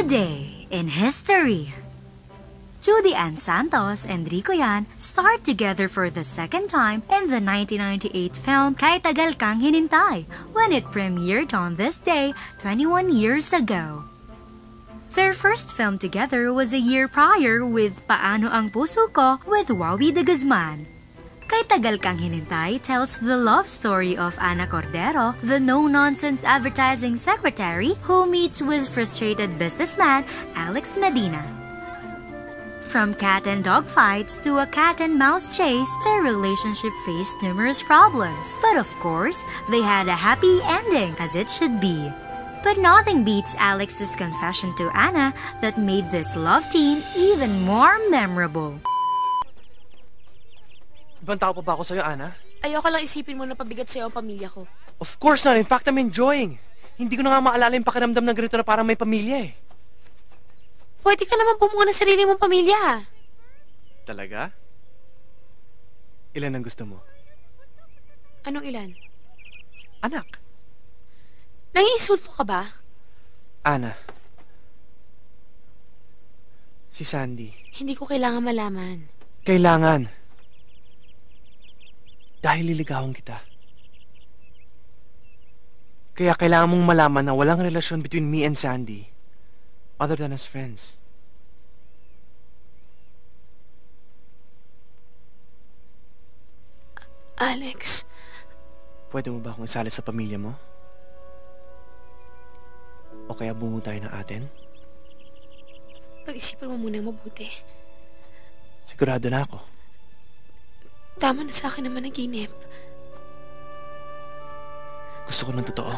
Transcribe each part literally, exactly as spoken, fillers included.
Today in history, Judy Ann Santos and Rico Yan starred together for the second time in the nineteen ninety-eight film Kay Tagal Kang Hinintay when it premiered on this day twenty-one years ago. Their first film together was a year prior with Paano Ang Puso Ko with Wawi de Guzman. Kay Tagal Kang Hinintay tells the love story of Ana Cordero, the no-nonsense advertising secretary who meets with frustrated businessman Alex Medina. From cat and dog fights to a cat and mouse chase, their relationship faced numerous problems. But of course, they had a happy ending, as it should be. But nothing beats Alex's confession to Ana that made this love team even more memorable. Ibang tao pa ba ako sa'yo, Ana? Ayoko lang isipin mo na pabigat sa'yo ang pamilya ko. Of course not. In fact, I'm enjoying. Hindi ko na nga maalala yung pakiramdam ng ganito na parang may pamilya eh. Pwede ka naman bumuo ng sarili mong pamilya. Talaga? Ilan ang gusto mo? Anong ilan? Anak. Nangiinsulto ka ba? Ana. Si Sandy. Hindi ko kailangan malaman. Kailangan. Dahil liligawan kita. Kaya kailangan mong malaman na walang relasyon between me and Sandy other than as friends. Alex. Pwede mo ba akong isali sa pamilya mo? O kaya bungo tayo ng atin? Pag-isipan mo muna mabuti. Sigurado na ako. Tama na sa akin naman naginip. Gusto ko ng totoo.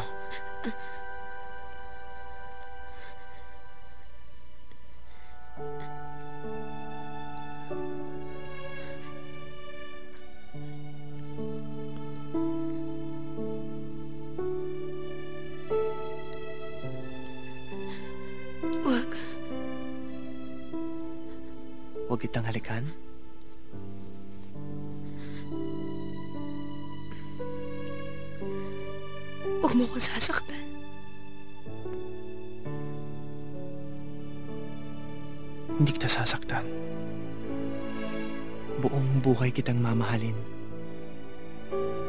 Wag. Huwag kitang halikan? Huwag mo akong sasaktan. Hindi kita sasaktan. Buong buhay kitang mamahalin.